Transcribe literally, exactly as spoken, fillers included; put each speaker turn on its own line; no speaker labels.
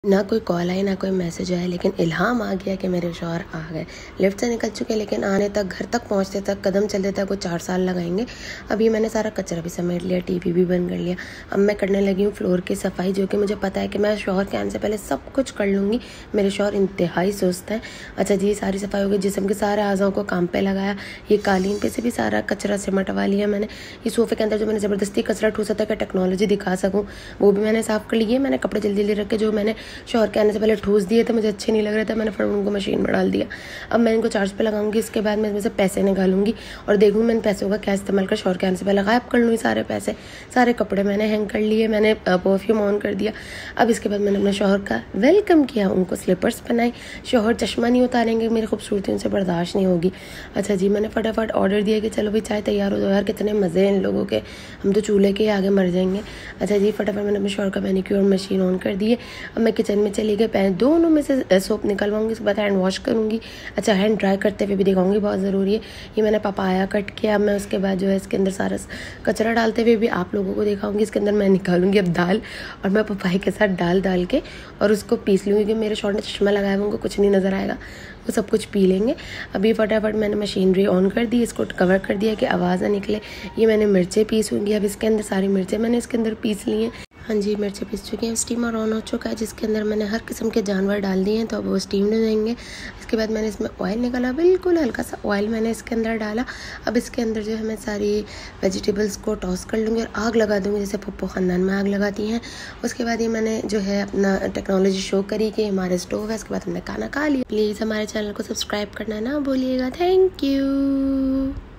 ना कोई कॉल आई ना कोई मैसेज आया, लेकिन इल्हाम आ गया कि मेरे शौहर आ गए। लिफ्ट से निकल चुके, लेकिन आने तक, घर तक पहुंचते तक, कदम चलते तक वो चार साल लगाएंगे। अभी मैंने सारा कचरा भी समेट लिया, टीवी भी बंद कर लिया। अब मैं करने लगी हूँ फ्लोर की सफाई, जो कि मुझे पता है कि मैं शौहर के आने से पहले सब कुछ कर लूँगी। मेरे शौहर इंतहाई सुस्त हैं। अच्छा जी, सारी सफाई हो गई, जिस्म के सारे आज़ाओं को काम पे लगाया। ये कालीन पे से भी सारा कचरा सिमटवा लिया मैंने। ये सोफे के अंदर जो मैंने ज़बरदस्ती कचरा ठूसा था कि टेक्नोलॉजी दिखा सकूँ, वो भी मैंने साफ़ कर लिए। मैंने कपड़े जल्दी जल्दी रख के, जो मैंने शौहर के आने से पहले ठूस दिए थे, मुझे अच्छे नहीं लग रहे थे, मैंने फटाफट उनको मशीन में डाल दिया। अब मैं इनको चार्ज पे लगाऊंगी। इसके बाद मैं इसमें से पैसे निकालूंगी और देखूंगी मैंने पैसों का क्या इस्तेमाल कर शौहर के आने से पहले गायब कर लूँ सारे पैसे। सारे कपड़े मैंने हैंग कर लिए, मैंने परफ्यूम ऑन कर दिया। अब इसके बाद मैंने अपने शौहर का वेलकम किया, उनको स्लीपर्स पहनाई। शौहर चश्मा नहीं उतारेंगे, मेरी खूबसूरती उनसे बर्दाश्त नहीं होगी। अच्छा जी, मैंने फटाफट ऑर्डर दिया कि चलो भाई चाय तैयार हो जाओ। यार कितने मज़े हैं इन लोगों के, हम तो चूल्हे के आगे मर जाएंगे। अच्छा जी, फटाफट मैंने अपने शौहर का मैनिक्योर मशीन ऑन कर दी है। अब मैं किचन में चली गई, पहले दोनों में से सोप निकलवाऊंगी, उसके बाद हैंड वॉश करूंगी। अच्छा, हैंड ड्राई करते हुए भी दिखाऊंगी, बहुत ज़रूरी है। ये मैंने पपाया कट किया। मैं उसके बाद जो है इसके अंदर सारा कचरा डालते हुए भी आप लोगों को दिखाऊंगी। इसके अंदर मैं निकालूंगी अब दाल, और मैं पपाई के साथ डाल डाल के और उसको पीस लूँगी, क्योंकि मेरे शौहर ने चश्मा लगाया हुआ, उनको कुछ नहीं नज़र आएगा, वो सब कुछ पी लेंगे। अभी फटाफट मैंने मशीनरी ऑन कर दी, इसको कवर कर दिया कि आवाज़ ना निकले। ये मैंने मिर्चें पीसूँगी। अब इसके अंदर सारी मिर्चें मैंने इसके अंदर पीस ली हैं। हाँ जी, मिर्चें पीस चुकी हैं। स्टीमर ऑन हो चुका है, जिसके अंदर मैंने हर किस्म के जानवर डाल दिए हैं, तो अब वो स्टीम हो जाएंगे। इसके बाद मैंने इसमें ऑयल निकाला, बिल्कुल हल्का सा ऑयल मैंने इसके अंदर डाला। अब इसके अंदर जो है मैं सारी वेजिटेबल्स को टॉस कर लूँगी और आग लगा दूँगी, जैसे पप्पो ख़ानदान में आग लगाती हैं। उसके बाद ये मैंने जो है अपना टेक्नोलॉजी शो करी कि हमारे स्टोव है। उसके बाद हमने खाना खा लिया। प्लीज़ हमारे चैनल को सब्सक्राइब करना ना भूलिएगा। Thank you.